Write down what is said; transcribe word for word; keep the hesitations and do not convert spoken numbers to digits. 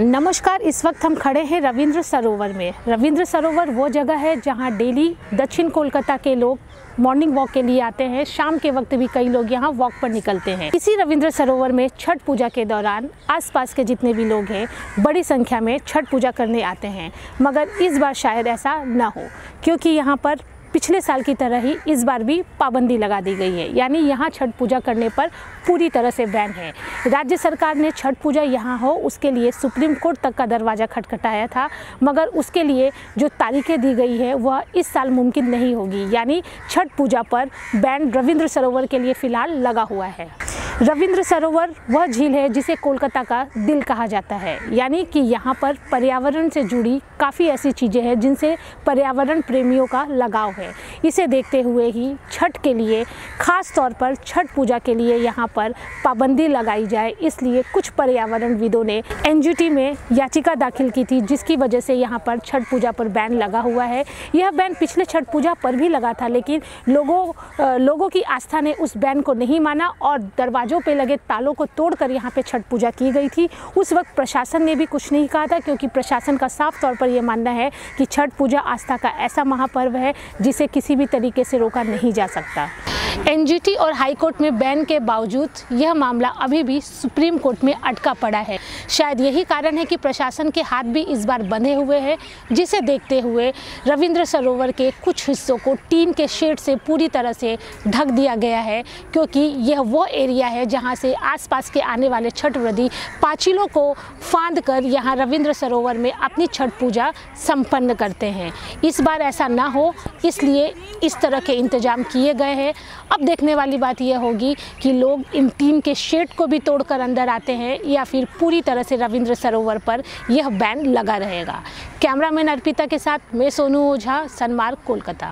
नमस्कार। इस वक्त हम खड़े हैं रविंद्र सरोवर में। रविंद्र सरोवर वो जगह है जहां डेली दक्षिण कोलकाता के लोग मॉर्निंग वॉक के लिए आते हैं। शाम के वक्त भी कई लोग यहां वॉक पर निकलते हैं। इसी रविंद्र सरोवर में छठ पूजा के दौरान आसपास के जितने भी लोग हैं बड़ी संख्या में छठ पूजा करने आते हैं, मगर इस बार शायद ऐसा ना हो, क्योंकि यहाँ पर पिछले साल की तरह ही इस बार भी पाबंदी लगा दी गई है। यानी यहाँ छठ पूजा करने पर पूरी तरह से बैन है। राज्य सरकार ने छठ पूजा यहाँ हो उसके लिए सुप्रीम कोर्ट तक का दरवाज़ा खटखटाया था, मगर उसके लिए जो तारीखें दी गई है वह इस साल मुमकिन नहीं होगी। यानी छठ पूजा पर बैन रविंद्र सरोवर के लिए फ़िलहाल लगा हुआ है। रविंद्र सरोवर वह झील है जिसे कोलकाता का दिल कहा जाता है, यानी कि यहाँ पर पर्यावरण से जुड़ी काफ़ी ऐसी चीज़ें हैं जिनसे पर्यावरण प्रेमियों का लगाव है। इसे देखते हुए ही छठ के लिए, ख़ास तौर पर छठ पूजा के लिए यहाँ पर पाबंदी लगाई जाए, इसलिए कुछ पर्यावरणविदों ने एन जी टी में याचिका दाखिल की थी, जिसकी वजह से यहाँ पर छठ पूजा पर बैन लगा हुआ है। यह बैन पिछले छठ पूजा पर भी लगा था, लेकिन लोगों लोगों की आस्था ने उस बैन को नहीं माना और दरवाजे जो पे लगे तालों को तोड़कर यहाँ पे छठ पूजा की गई थी। उस वक्त प्रशासन ने भी कुछ नहीं कहा था, क्योंकि प्रशासन का साफ तौर पर यह मानना है कि छठ पूजा आस्था का ऐसा महापर्व है जिसे किसी भी तरीके से रोका नहीं जा सकता। एन जी टी और हाई कोर्ट में बैन के बावजूद यह मामला अभी भी सुप्रीम कोर्ट में अटका पड़ा है। शायद यही कारण है कि प्रशासन के हाथ भी इस बार बंधे हुए हैं, जिसे देखते हुए रविंद्र सरोवर के कुछ हिस्सों को टीन के शेड से पूरी तरह से ढक दिया गया है, क्योंकि यह वो एरिया है जहां से आसपास के आने वाले छठ व्रती पाचिलों को फांद कर यहाँ रविंद्र सरोवर में अपनी छठ पूजा संपन्न करते हैं। इस बार ऐसा ना हो, इसलिए इस तरह के इंतजाम किए गए हैं। अब देखने वाली बात यह होगी कि लोग इन टीन के शेड को भी तोड़कर अंदर आते हैं या फिर पूरी तरह से रविंद्र सरोवर पर यह बैन लगा रहेगा। कैमरामैन अर्पिता के साथ मैं सोनू ओझा, सनमार्ग, कोलकाता।